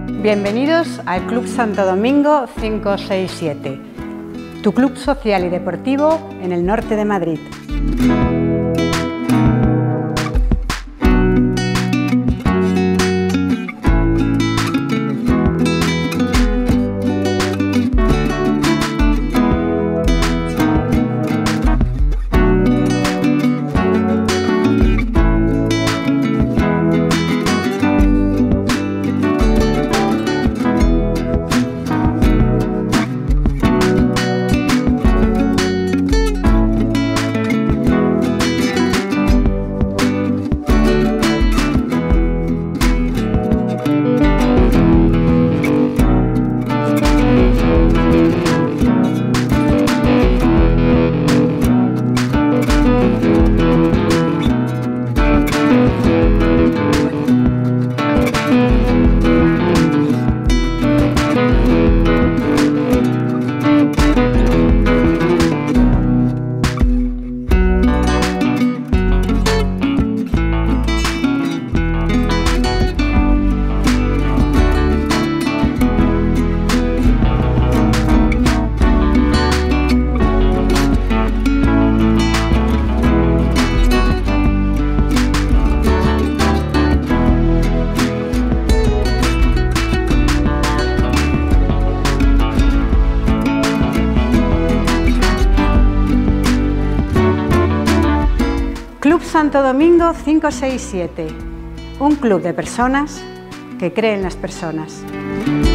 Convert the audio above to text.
Bienvenidos al Club Santo Domingo 567, tu club social y deportivo en el norte de Madrid. Club Santo Domingo 567, un club de personas que creen en las personas.